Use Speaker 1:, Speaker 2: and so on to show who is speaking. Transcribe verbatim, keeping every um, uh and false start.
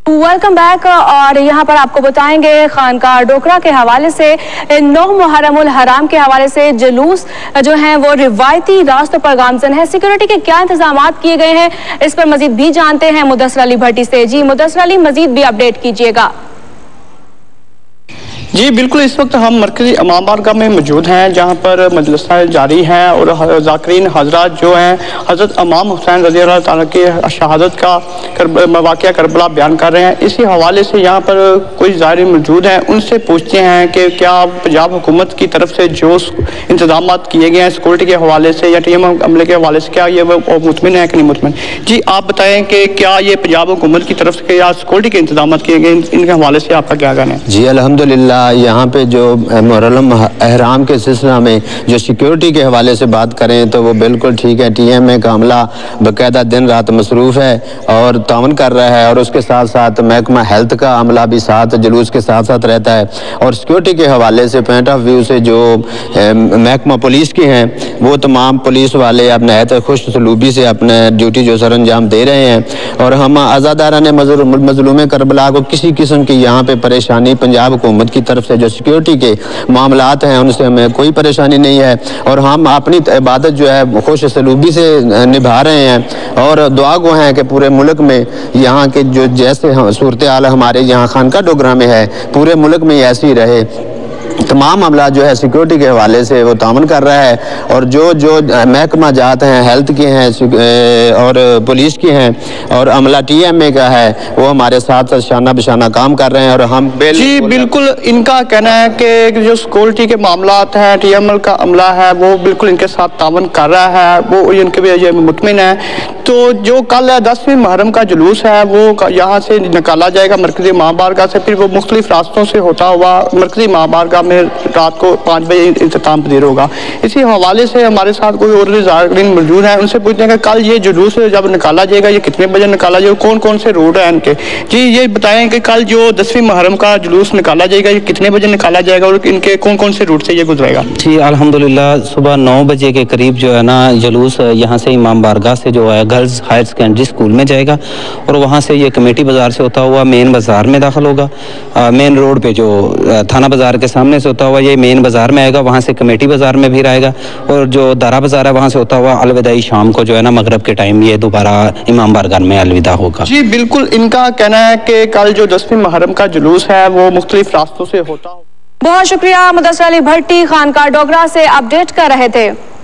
Speaker 1: Welcome back. और यहाँ पर आपको बताएंगे खानकाह डोगरा के हवाले से नौ मुहर्रम उल हराम के हवाले से जुलूस जो हैं वो रिवायती रास्तों पर गामजन है। सिक्योरिटी के क्या इंतजाम किए गए हैं, इस पर मजीद भी जानते हैं मुदस्सिर अली भट्टी से। जी मुदस्सिर अली, मजीद भी अपडेट कीजिएगा।
Speaker 2: जी बिल्कुल, इस वक्त हम मरकजी इमाम बारगाह में मौजूद हैं, जहां पर मजलिसां जारी हैं और ज़ाकिरीन हजरात जो हैं हज़रत इमाम हुसैन रज़ी अल्लाह तआला की शहादत का वाक़या करबला बयान कर रहे हैं। इसी हवाले से यहाँ पर कोई ज़ायरीन मौजूद हैं, उनसे पूछते हैं कि क्या पंजाब हुकूमत की तरफ से जो इंतजाम किए गए हैं सिक्योरिटी के हवाले से या टी एम अमले के हवाले से, क्या ये वो मुतमिन है कि नहीं मुतमिन। जी आप बताएँ कि क्या ये पंजाब हुकूमत की तरफ से या सिक्योरिटी के इंतजाम किए गए, इनके हवाले से आपका क्या कहना है।
Speaker 3: जी अल्हम्दुलिल्लाह, यहाँ पे जो मुहर्रम एहराम के सिलसिला में जो सिक्योरिटी के हवाले से बात करें तो वो बिल्कुल ठीक है। टी एम ए का अमला बाकायदा दिन रात मसरूफ़ है और तावन कर रहा है, और उसके साथ साथ महकमा हेल्थ का अमला भी साथ जुलूस के साथ साथ रहता है। और सिक्योरिटी के हवाले से पॉइंट ऑफ व्यू से जो महकमा पुलिस की हैं वो तमाम पुलिस वाले अब नहायत खुश सलूबी से अपने ड्यूटी जो सर अंजाम दे रहे हैं, और हम आज़ादाराने मज़लूम करबला को किसी किस्म की यहाँ पे परेशानी पंजाब हुकूमत की तरफ से जो सिक्योरिटी के मामलात हैं उनसे हमें कोई परेशानी नहीं है, और हम अपनी इबादत जो है खुश सलूबी से निभा रहे हैं। और दुआ गो हैं कि पूरे मुल्क में यहाँ के जो जैसे सूरत हाल हमारे यहाँ खानकाह डोगरा में है पूरे मुल्क में ऐसी रहे। तमाम मामला जो है सिक्योरिटी के हवाले से वो तामन कर रहा है, और जो जो महकमा जात हैं हेल्थ के हैं और पुलिस की हैं और अमला टी एम ए का है वो हमारे साथ साथ शाना बिशाना काम कर रहे हैं। और हम
Speaker 2: जी बिल्कुल, इनका कहना है कि जो सिक्योरिटी के मामलात हैं टी एम एल का अमला है वो बिल्कुल इनके साथ तामन कर रहा है, वो इनके भी ये मुतमिन है। तो जो कल दसवीं मुहर्रम का जुलूस है वो यहाँ से निकाला जाएगा मरकजी इमाम बारगाह से, फिर वो मुख्तलिफ रास्तों से होता हुआ मरकजी इमाम बारगाह में रात को पाँच बजे इख्तिताम पजीर होगा। इसी हवाले से हमारे साथ कोई और भी ज़ाकिरीन मौजूद हैं, उनसे पूछते हैं कि कल ये जुलूस जब निकाला जाएगा ये कितने बजे निकाला जाएगा, कौन कौन से रूट हैं इनके। जी ये बताएं कि कल जो दसवीं मुहर्रम का जुलूस निकाला जाएगा ये कितने बजे निकाला जाएगा और इनके कौन कौन से रूट से ये गुजरेगा।
Speaker 4: जी अल्हम्दुलिल्लाह, सुबह नौ बजे के करीब जो है ना जुलूस यहाँ से इमाम बारगाह से जो है गर्ल्स हायर सेकेंडरी स्कूल में जाएगा, और वहाँ से ये कमेटी बाज़ार से होता हुआ मेन बाज़ार में दाखिल होगा। मेन रोड पे जो थाना बाज़ार के सामने से होता हुआ ये मेन बाज़ार में आएगा, वहाँ से कमेटी बाज़ार में भी आएगा, और जो दारा बाज़ार है वहाँ से होता हुआ अलविदाई शाम को जो है ना मगरब के टाइम ये दोबारा इमाम बारगाह में अलविदा होगा।
Speaker 2: जी बिल्कुल, इनका कहना है कि कल जो दसवीं मुहर्रम का जुलूस है वो मुख्तलिफ रास्तों से होता हो।
Speaker 1: बहुत शुक्रिया, मुदस्सिर अली भट्टी खानकाह डोगरा से अपडेट कर रहे थे।